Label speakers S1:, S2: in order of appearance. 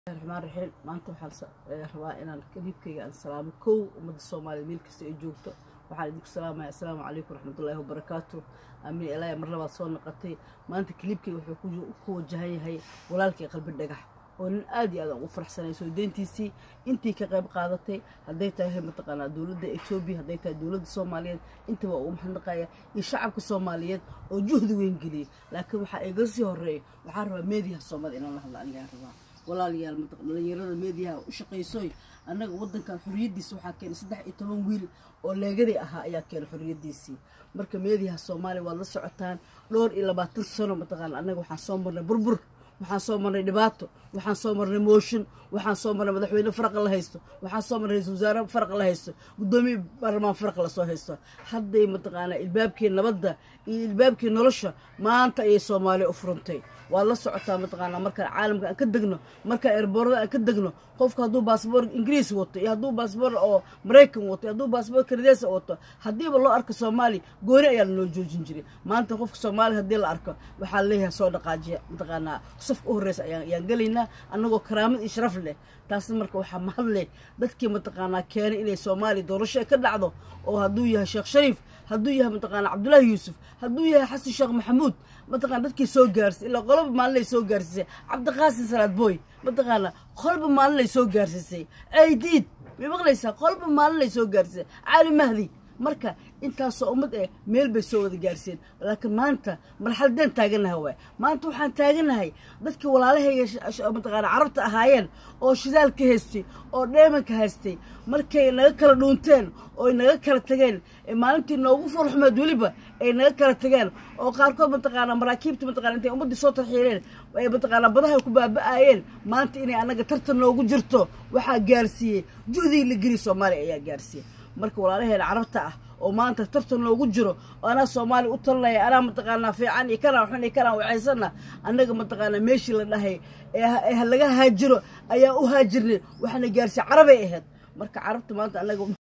S1: الرحمن الرحيم maanta waxaan rabaa inaan kaliibkayga aan salaamo kow umada Soomaaliyeed meel kasta ay joogto waxaan idinku salaamayaa assalaamu calaykum raxmatullaahi wa barakaatuh aamin ilaahay mar labaad soo noqotay maanta kaliibkayga wuxuu ku wajahan yahay walaalkay qalbi dhagax oo nin aad iyo aad ugu faraxsanay soo deyntiisii intii ka qayb qaadatay haday tahay mataqaana dawladda Itoobiya haday tahay dawladda Soomaaliyeed intaba uu maxnaqaya iyo shacabka Soomaaliyeed oo juhdi weyn geliyay laakiin waxa ay gasii horeeyay waxaan rabaa meediyaha Soomaaliyeed inaan la hadlo aniga rabaa walaalyaal dhalinyarada meediyaha u shaqeysay annaga wadankan xuriyadiisa waxa keenay 13 wiil oo leegaday ahaa ayaa keenay xuriyadiisii marka meediyaha Soomaaliya waa la socotaan dhowr iyo 20 sano mataqaan annaga waxaan soo marnay burbur waxaan soo marnay dhibaato waxaan soo marnay motion waxaan soo marnay madaxweyne faraq la haysto waxaan soo marnay ra'iisul wasaare faraq la haysto gudoomiye baarlamaan faraq la soo haysto hadday mataqaana ilbaabkii nabadda iyo ilbaabkii nolosha maanta ay Soomaaliya u furantay waa la socotaa mataqaana marka caalamka aan ka degno marka airborada aan ka degno qofka haduu passport Ingiriis wato iyo haduu passport oo Mareykan wato haduu passport Kanadiis wato hadiiba loo arko Soomaali gooni ayaa loo joojin jiray maanta qofka Soomaali hadii la arko waxa leeyahay soo dhaqaajiya mataqaana safka u horeeyay ayaan galeynaa anagoo karaamad iyo sharaf leh taas marka waxa mahadle dadkii mataqaana keenay inay Soomaali doorasho ka dhacdo oo haduu yahay Sheekh Shariif haduu yahay mataqaana Cabdullaahi Yuusuf haduu yahay Xasan Sheekh Maxamuud mataqaana dadkii soo gaarsay ila qolob maalin soo gaarsay Cabdiqaasim Salaad Booy mataqaana qolob maalin soo gaarsay aydiid maqlaysa qolob maalin soo gaarsay Cali Mahdi marka intaas oo ummad meel bay soo wada gaarseen laakiin maanta marxaladan taaganahay way maanta waxaan taaganahay dadkii walaalahayga mataqaana carabta ahaayeen oo shidaal ka haystay oo dheeman ka haystay markay naga kala dhuunteen oo naga kala tageen maalintii noogu farxumeed waliba ay naga kala tageen oo qaarkood mataqaana maraakiibta mataqaana intay ummadii soo tarxiireen ay mataqaana badaha ku baaba'ayeen maanta inay anaga tartan noogu jirto waxa gaarsiiyay juhdi la geli Soomaaliya ayaa gaarsiiyay marka walaalaheena carabta ah oo maanta tartan loogu jiro ana Soomaali u talnay ana mataqaana fiican iyo kana waxaan kana wacaysana anaga mataqaana meeshii la dhahay ee laga haajiro ayaa u haajirnay waxana gaarsi carabay ahayd marka carabta maanta anaga